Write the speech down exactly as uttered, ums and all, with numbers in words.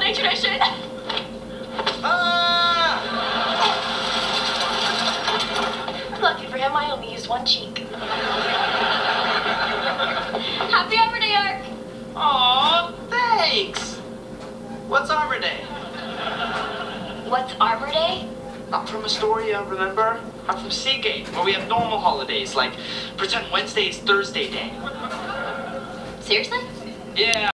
family tradition. Ah! Lucky for him, I only used one cheek. Happy Arbor Day, Ark. Aw, thanks. What's Arbor Day? What's Arbor Day? I'm from Astoria, remember? I'm from Seagate, where we have normal holidays, like pretend Wednesday is Thursday Day. Seriously? Yeah.